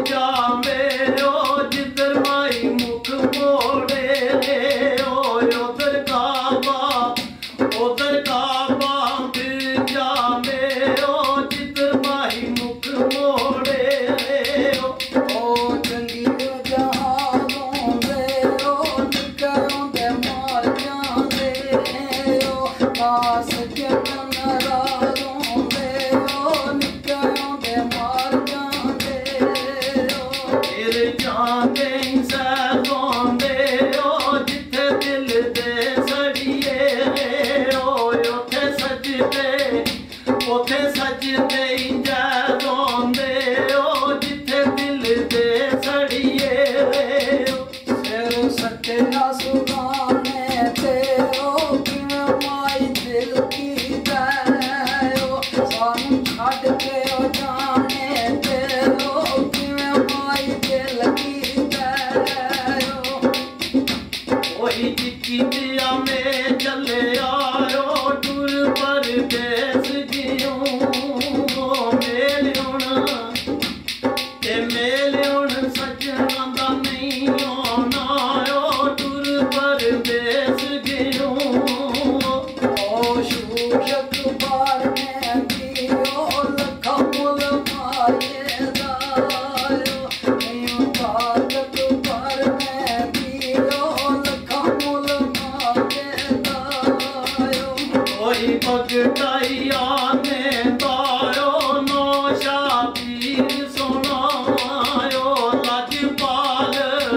जावे ओ जिधर माई मुख मोड़े ओ उधर काबा फिर जावे ओ जिधर माई मुख मोड़े ओ चंगी जहानों दे ओ निकलों दे मार जाने ओ पास के नाराज़ों दे ओ निकलों दे मार जाने ओ फिर जाते सैलों दे ओ जिथे दिल दे सड़िए ओ उथे सजदे जैलों दे ओ जिथे दिल दे सड़िए सिर सटे सुगाने थे ओ किवें माई दिल की दे ओ सानू छड्ड के ओ जाने थे ओ किवें माई दिल की दे ओ कोई चिट्ठी दिया में चले आयो टूर परदेस जियो मेलियों सजना दा नहीं आना ओ टूर परदेस जियो ओ शूशक बार में भी ओ लखा मुल माये दायो नीं ताकत बार में भी ओ लखा मुल माये दायो कोई पगटाइया ने तायो नौशा पीर सुनायो लाजपाल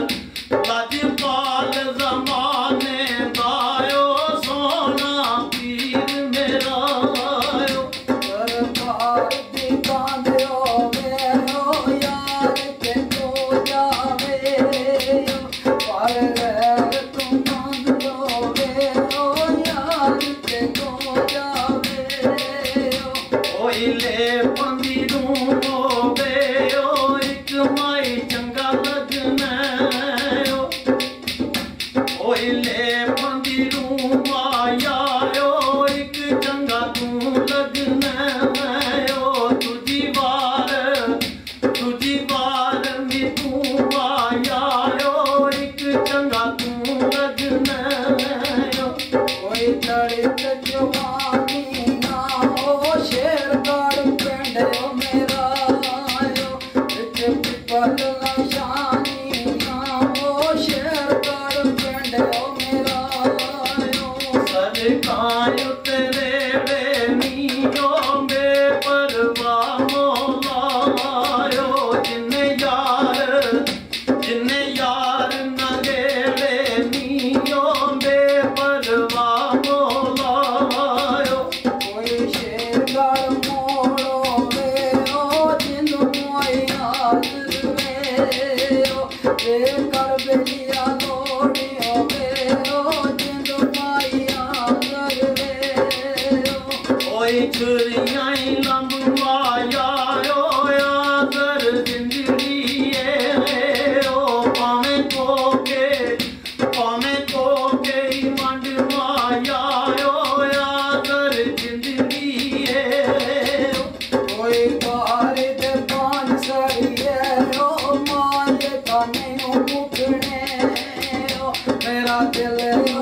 ज़माने दायो सोना पीर मेरा दरबार दी कांदो मेरो यार के तो जावे पर तू कांदो मेरो यार के तो जावे कोई ले पंदिरूं होवे ओ एक माई चंगा लगना ओ कोई ले पंदिरूं आया ओ एक चंगा तू लगना ओ तुझी बार में तू आया ओ एक चंगा तू लगना ओ कोई चढ़त जवानी ना हो शेरगढ़ पिंड मेरा पिपल शानी ना हो शेरगढ़ पिंड मेरा सरकार तेरे बेनियो बेपरवाह मौलायो जिन्ने यार नगेड़े नियो बेपरवाह मौलायो कोई शेरगढ़ मोड़ो वे ओ जिन मोई हाजिर वे ओ कर बेलिया लोड़ियो वे ओ जिन मोई हाजिर वे ओ कोई छुरियां लंबवाया ओ यादर जिंदड़ी ओ पावें कोके मंड माया ओ यादर जिंदड़ी कोई बाहर दे पान सरिए ओ माले काने मुकने ओ मेरा दिल